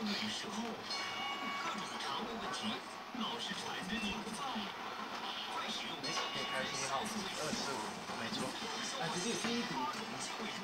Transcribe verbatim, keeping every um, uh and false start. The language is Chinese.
美食后，各种肠胃问题老是缠着你不放。快使用可以开信号二四五，没错。啊，直接有第一组。